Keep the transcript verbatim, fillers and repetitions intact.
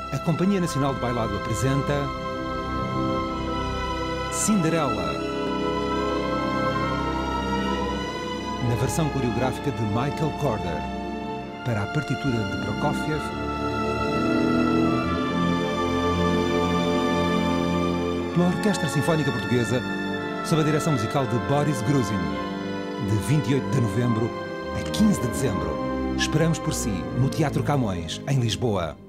A Companhia Nacional de Bailado apresenta Cinderela, na versão coreográfica de Michael Corder, para a partitura de Prokofiev, pela Orquestra Sinfónica Portuguesa, sob a direção musical de Boris Grusin, de vinte e oito de novembro a quinze de dezembro. Esperamos por si no Teatro Camões, em Lisboa.